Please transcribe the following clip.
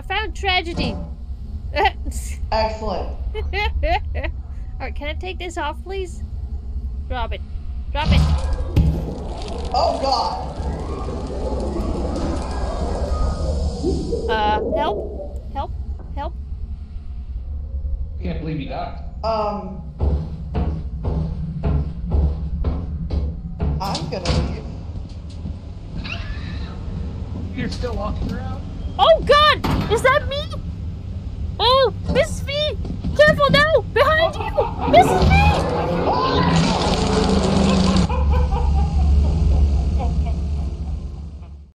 found tragedy. Excellent. Alright, can I take this off, please? Drop it. Drop it. Oh god. Help? Help? Help? Can't believe you died. I'm gonna leave. You're still walking around? Oh god! Is that me? Oh, Miss V! Careful now! Behind you! Miss V!